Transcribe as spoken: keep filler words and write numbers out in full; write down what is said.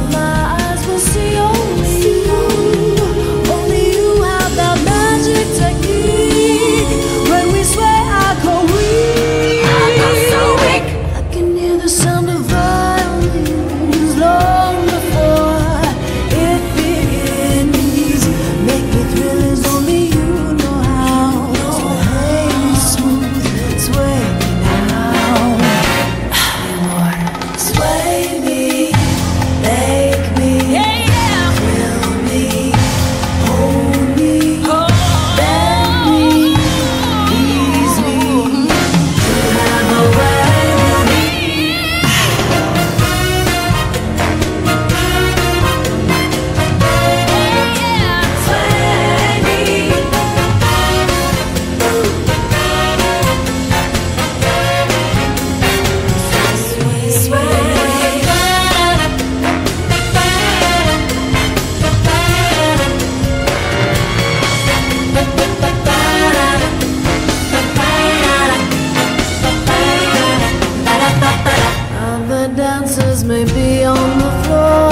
of my eyes will see only you. Only you have that magic technique. When we sway, I go weak. I go so weak. I can hear the sound of violins long before it begins. Make me thrill as only you know how. Sway me smooth, sway me now. Sway me, make me, thrill me, hold me, bend me, ease me. You have a way with me. Sway me. Other dancers may be on the floor.